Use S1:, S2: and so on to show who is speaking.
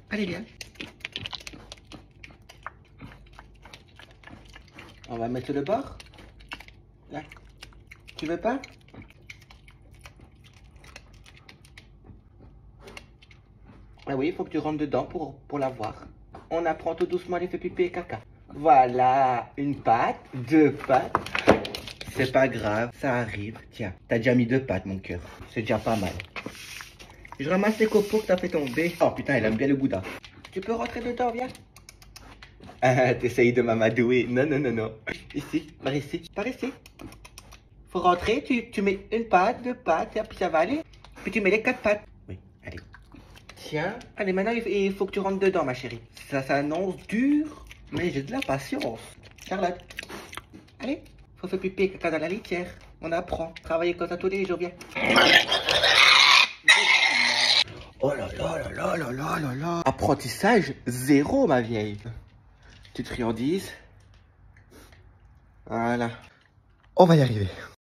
S1: Allez, viens. On va mettre sur le bord. Là. Tu veux pas? Ah oui, il faut que tu rentres dedans pour la voir. On apprend tout doucement les faire pipi et caca. Voilà, une patte, deux pattes. C'est pas grave, ça arrive. Tiens, t'as déjà mis deux pattes, mon cœur. C'est déjà pas mal. Je ramasse les copeaux que t'as fait tomber. Oh putain, elle aime bien le boudin. Tu peux rentrer dedans, viens. Ah, t'essayes de m'amadouer. Non, non, non, non. Ici, par ici, par ici. Faut rentrer, tu mets une patte, deux pattes, et puis ça va aller. Puis tu mets les quatre pattes. Oui, allez. Tiens, allez, maintenant il faut que tu rentres dedans, ma chérie. Ça s'annonce dur, mais j'ai de la patience. Charlotte, allez, faut faire pipi et caca dans la litière. On apprend. Travailler comme ça tous les jours, viens. Oh là là là là là là là là. Apprentissage zéro, ma vieille. Petite friandise. Voilà. On va y arriver.